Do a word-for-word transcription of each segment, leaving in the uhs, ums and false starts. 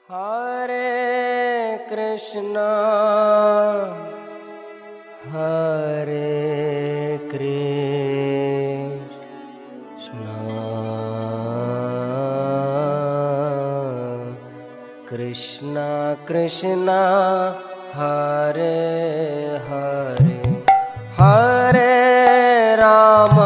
Hare Krishna Hare Krishna Krishna Krishna Hare Hare Hare Ram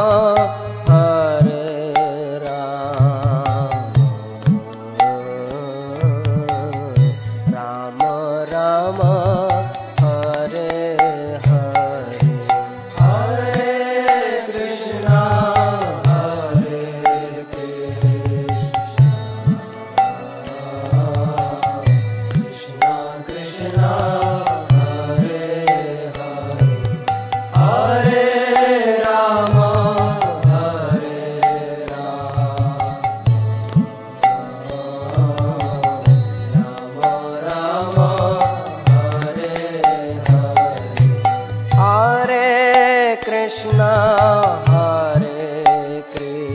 Krishna Hare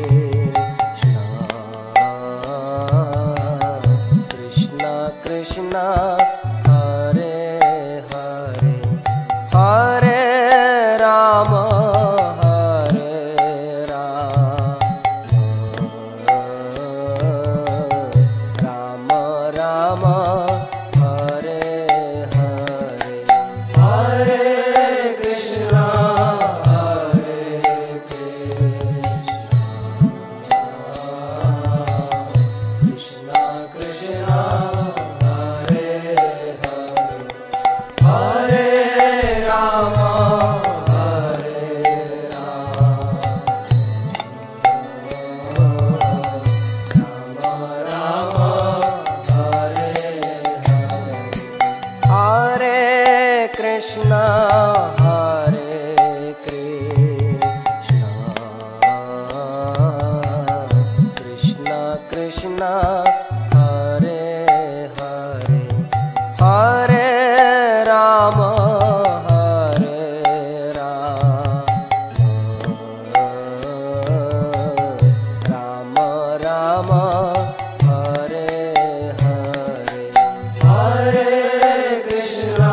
Krishna Krishna Krishna Hare Hare Hare Ram Hare Ram Ram Ram Hare Hare Hare Krishna Krishna Hare Krishna Krishna Krishna Hare Hare Hare Ram Hare Ram Ram Ram Hare Hare Hare Krishna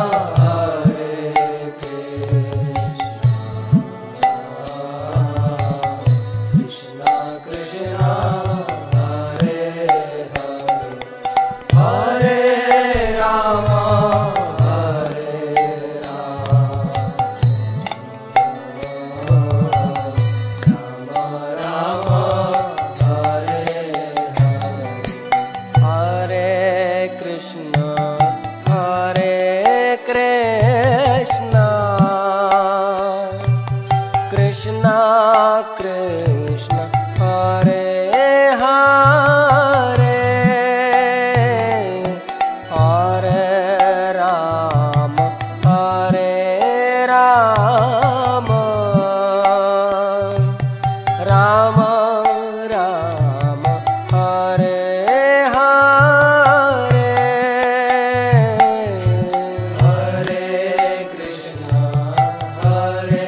Krishna Krishna Hare Hare Hare Ram Hare Ram Ram Ram Hare Hare Hare Krishna Hare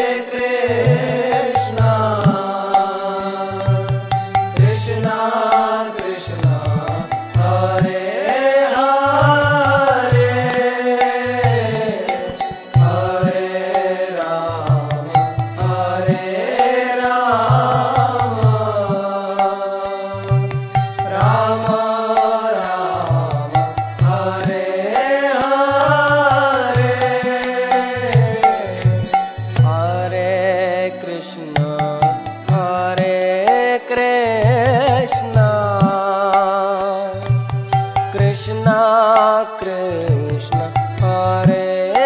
Krishna Krishna Hare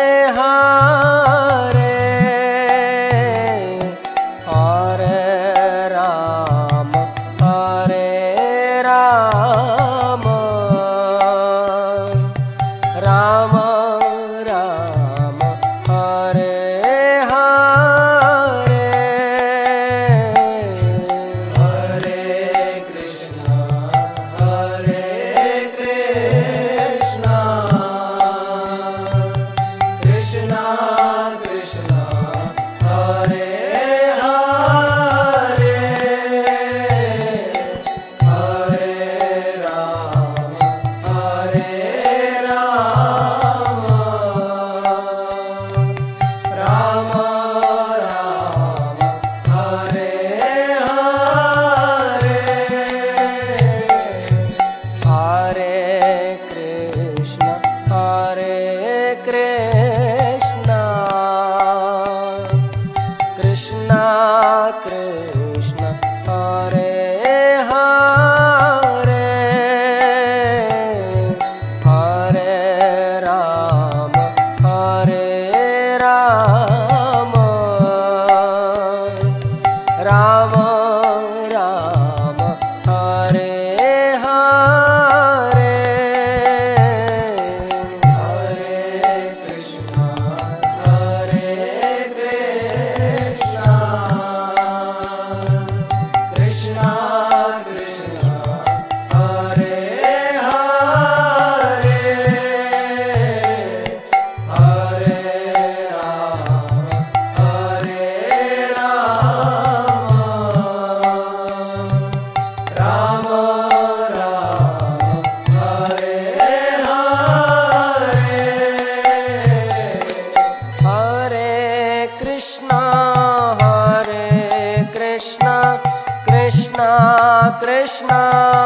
Hare Hare Ram Hare Ram Ram Ram Hare Hare Hare Krishna Hare Krishna Hare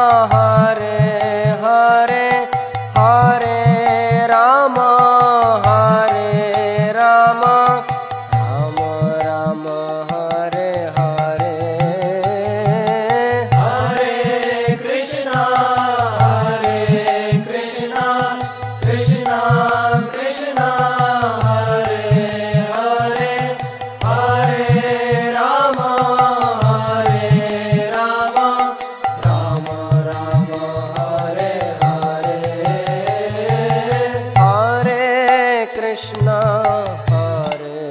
Hare Hare Hare Ram Hare Ram Ram Ram Hare Hare Hare Krishna Hare Krishna Krishna Krishna Hare Hare Hare Ram Hare Ram Ram Ram Hare Hare Hare Krishna Hare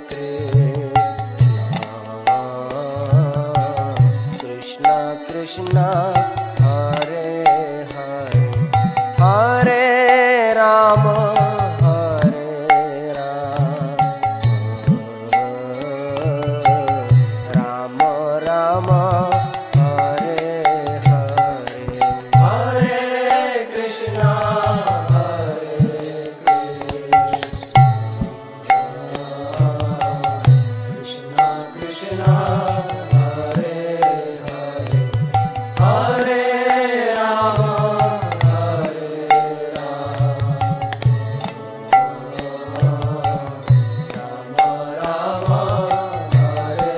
Krishna Krishna Krishna Hare Hare Hare Ram Hare Ram Ram Ram Hare Hare Hare Krishna Hare Krishna Krishna Hare Hare Hare Ram Hare Ram Ram Ram Hare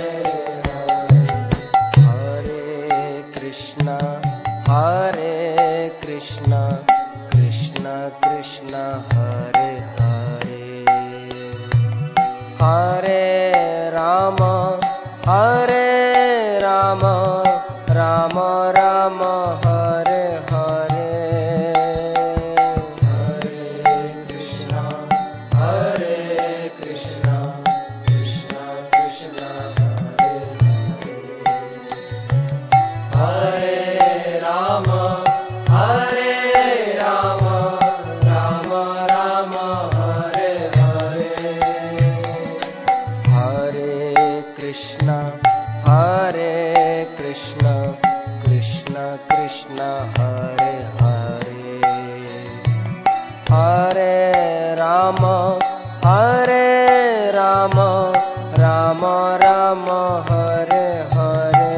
Hare Hare Krishna Hare Krishna Krishna Krishna Hare Hare Hare Ram Hare Ram Ram Ram Hare Hare Hare Krishna Hare Krishna Krishna Krishna Hare Hare Hare Ram Hare Ram Ram Ram Hare Hare Hare Krishna Hare Krishna Krishna Krishna Hare Hare Hare Ram Hare Ram Ram Ram Hare Hare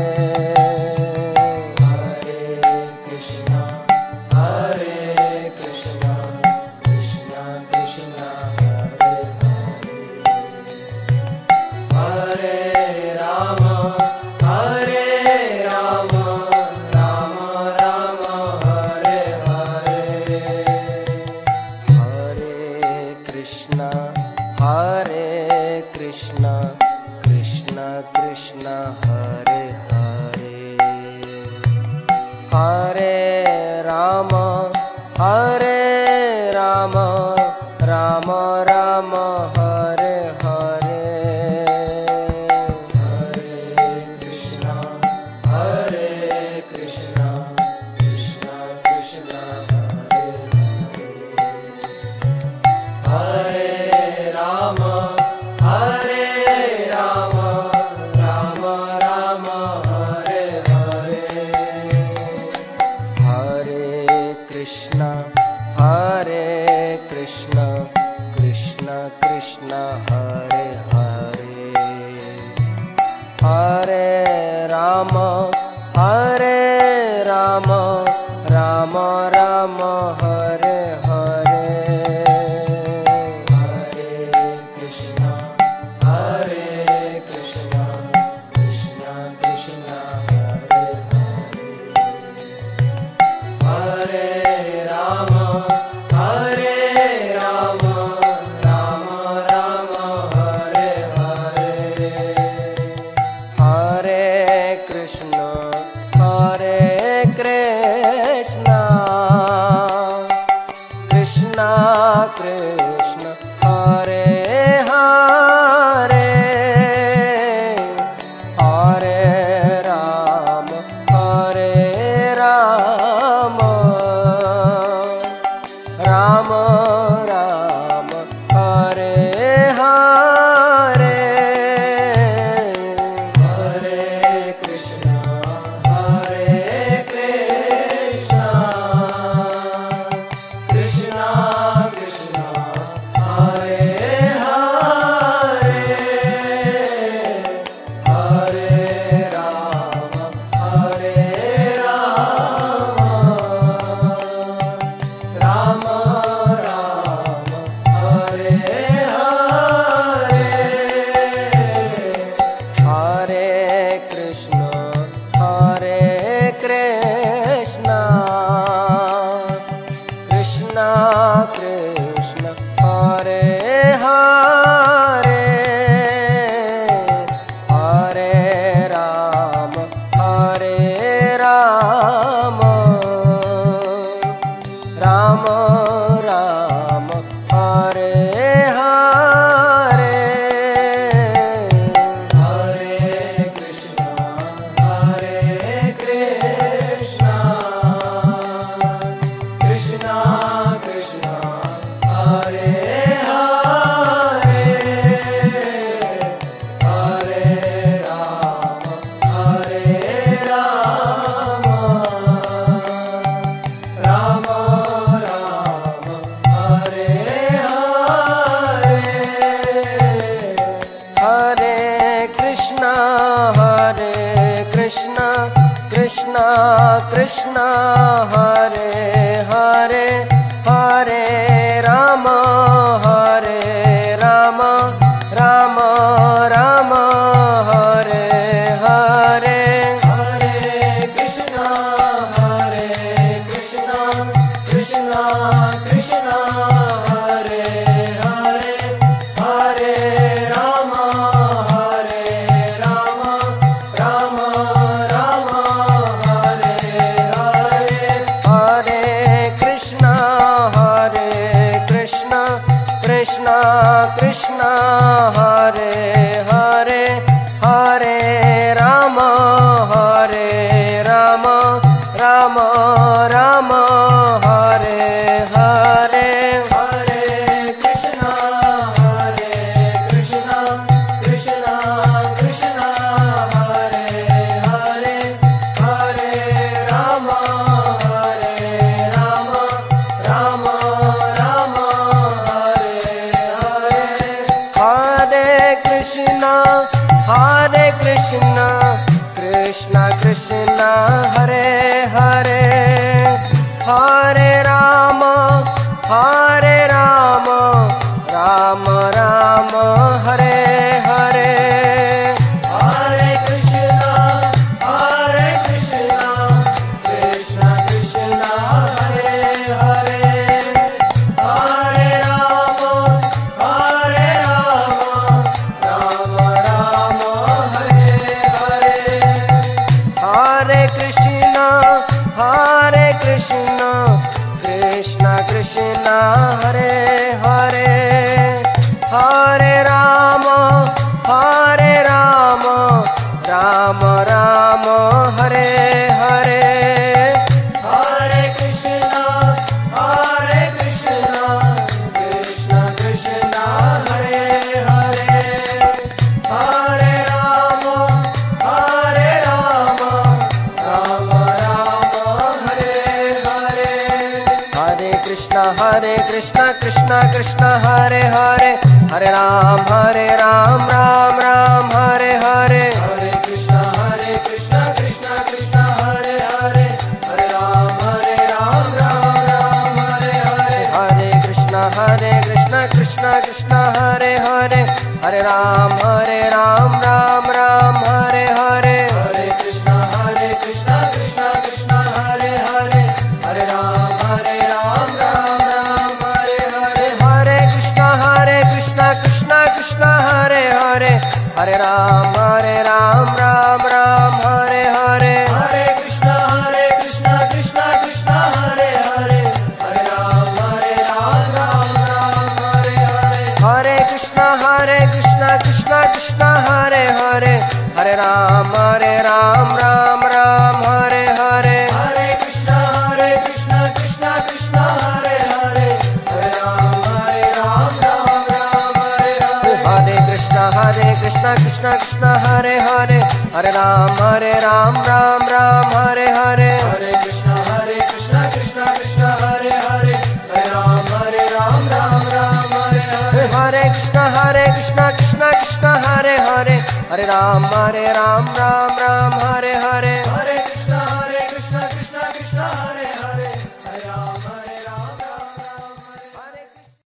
Hare Krishna Hare Krishna Krishna Krishna Hare Hare Hare Ram Hare Ram Ram Ram Hare Hare Hare Krishna Hare Krishna Krishna Krishna Hare Hare Hare Ram Hare Ram Ram Ram Hare Hare Hare Krishna Hare Krishna Krishna Krishna Hare Hare Hare Ram Hare Ram Ram Ram Hare Hare Hare Krishna Hare Krishna Krishna Krishna Hare Hare Hare Ram Hare Ram Ram Ram Hare Hare Hare Krishna Hare Krishna Krishna Krishna Hare Hare Hare Ram Hare Ram Ram Ram Hare Hare Hare Krishna Hare Krishna Krishna Krishna Hare Hare Hare Ram Hare Ram Ram Ram Hare Hare Hare Krishna Hare Krishna Krishna Hare Hare Hare Ram Hare Ram Ram Ram Hare Hare Hare Krishna Hare Krishna Krishna Krishna Hare Hare Hare Ram Hare Ram Ram Ram Hare Hare Hare Krishna Hare Krishna Krishna Krishna Hare Hare Hare Ram Hare Ram Ram Ram Hare Hare Hare Krishna Hare Krishna Krishna Krishna Hare Hare Hare Ram Hare Ram Ram Ram Hare Hare Hare Krishna Hare Krishna Krishna Krishna Hare Hare Hare Ram Hare Ram Ram Ram Hare Hare Hare Krishna Hare Krishna Krishna Krishna Hare Hare Hare Ram Hare Ram Ram Ram Hare Hare Hare Krishna Hare Krishna Krishna Krishna Hare Hare Hare Ram Hare Ram Ram Ram Hare Hare Hare Krishna Hare Krishna Krishna Krishna Hare Hare Hare Ram Hare Ram Ram Ram Hare Hare Hare Krishna Hare Krishna Krishna Krishna Hare Hare Hare Ram Hare Ram Ram Ram Hare Hare Hare Krishna Hare Krishna Krishna Krishna Hare Hare Hare Ram Hare Ram Ram Ram Hare Hare Hare Krishna Hare Krishna Krishna Krishna Hare Hare Hare Ram Hare Ram Ram Ram Hare Hare Hare Krishna Hare Krishna Krishna Krishna Hare Hare Hare Ram Hare Ram Ram Ram Hare Hare Hare Krishna Hare Krishna Krishna Krishna Hare Hare Hare Ram Hare Ram Ram Ram Hare Hare Hare Krishna Hare Krishna Krishna Krishna Hare Hare Hare Ram Hare Ram Ram Ram Hare Hare Hare Krishna Hare Krishna Krishna Krishna Hare Hare Hare Ram Hare Ram Ram Ram Hare Hare Hare Krishna Hare Krishna Krishna Krishna Hare Hare Hare Ram Hare Ram Ram Ram Hare Hare Hare Krishna Hare Krishna Krishna Krishna Hare Hare Hare Ram Hare Ram Ram Ram Hare Hare Hare Krishna Hare Krishna Krishna Krishna Hare Hare Hare Ram Hare Ram Ram Ram Hare Hare Hare Krishna Hare Krishna Krishna Krishna Hare Hare Hare Ram Hare Ram Ram Ram Hare Hare Hare